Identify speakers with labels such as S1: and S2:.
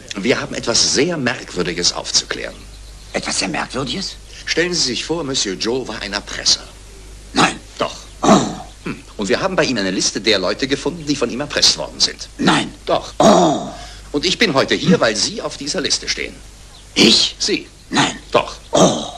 S1: Wir haben etwas sehr Merkwürdiges aufzuklären.
S2: Etwas sehr Merkwürdiges?
S1: Stellen Sie sich vor, Monsieur Joe war ein Erpresser.
S2: Nein.
S1: Doch.
S2: Oh.
S1: Und wir haben bei ihm eine Liste der Leute gefunden, die von ihm erpresst worden sind.
S2: Nein.
S1: Doch.
S2: Oh.
S1: Und ich bin heute hier, weil Sie auf dieser Liste stehen.
S2: Ich?
S1: Sie.
S2: Nein.
S1: Doch.
S2: Oh.